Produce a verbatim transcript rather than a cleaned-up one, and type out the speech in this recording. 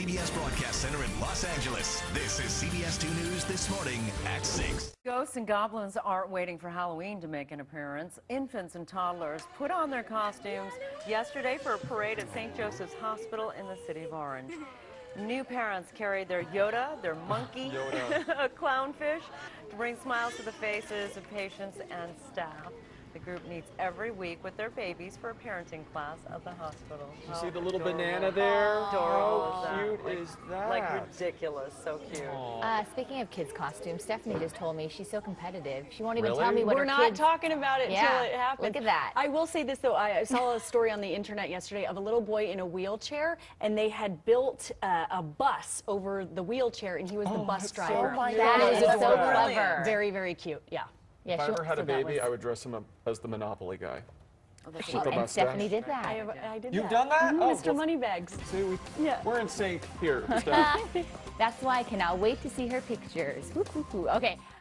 C B S Broadcast Center in Los Angeles. This is C B S two News This Morning at six. Ghosts and goblins aren't waiting for Halloween to make an appearance. Infants and toddlers put on their costumes yesterday for a parade at Saint Joseph's Hospital in the city of Orange. New parents carried their Yoda, their monkey, a clownfish to bring smiles to the faces of patients and staff. The group meets every week with their babies for a parenting class at the hospital. You see the little banana there? Adorable. How cute like, is that? Like ridiculous, so cute. Uh, speaking of kids' costumes, Stephanie just told me she's so competitive. She won't even Really? tell me what We're her not kids... talking about it Yeah, until it happens. look at that. I will say this, though. I saw a story on the internet yesterday of a little boy in a wheelchair, and they had built uh, a bus over the wheelchair, and he was the Oh, bus that's driver. so my cute. God, I that is love so that. clever. Very, very cute. Yeah. Yeah, If I she- ever had a so that baby, was- I would dress him up as the Monopoly guy. she- with the and mustache. Stephanie did that. I, have, I did You've that. done that? Mhm, Oh, Mister well, Moneybags. See, we, Yeah. we're in sync here. Steph. That's why I cannot wait to see her pictures. Woo, woo, woo. Okay.